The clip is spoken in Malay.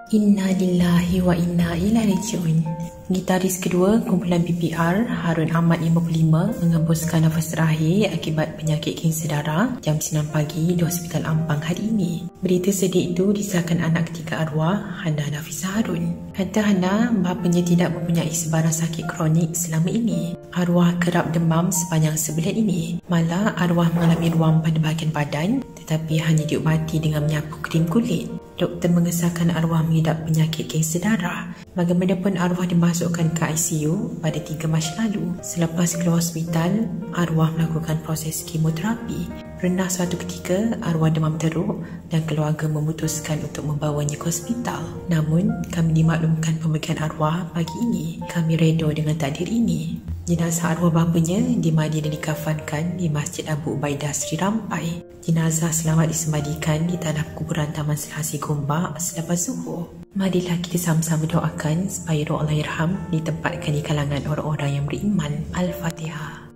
Inna lillahi wa inna ilaihi raji'un. Gitaris kedua kumpulan BPR, Harun Ahmad 55, mengembuskan nafas terakhir akibat penyakit kanser darah jam 9 pagi di Hospital Ampang hari ini. Berita sedih itu disahkan anak ketiga arwah, Hana Nafisa Harun. Kata Hana, bapanya tidak mempunyai sebarang sakit kronik selama ini. Arwah kerap demam sepanjang sebulan ini. Malah arwah mengalami ruam pada bahagian badan tetapi hanya diubati dengan menyapu krim kulit. Doktor mengesahkan arwah mengidap penyakit kanser darah. Bagaimanapun arwah dimasukkan ke ICU pada 3 Mac lalu. Selepas keluar hospital, arwah melakukan proses kemoterapi. Pernah suatu ketika, arwah demam teruk dan keluarga memutuskan untuk membawanya ke hospital. Namun, kami dimaklumkan pemeriksaan arwah pagi ini. Kami reda dengan takdir ini. Jenazah arwah bapanya dimandi dan dikafankan di Masjid Abu Ubaidah Sri Rampai. Jenazah selamat disembadikan di tanah kuburan Taman Selasi Gombak selepas zuhur. Marilah kita sama-sama doakan supaya roh Allahyarham ditempatkan di kalangan orang-orang yang beriman. Al-Fatihah.